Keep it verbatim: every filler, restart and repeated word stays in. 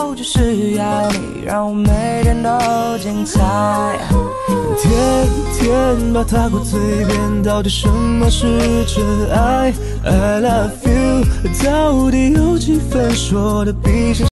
我就是要你，让我每天都精彩。 天天把它挂嘴边，到底什么是真爱 ？I love you， 到底有几分说的比想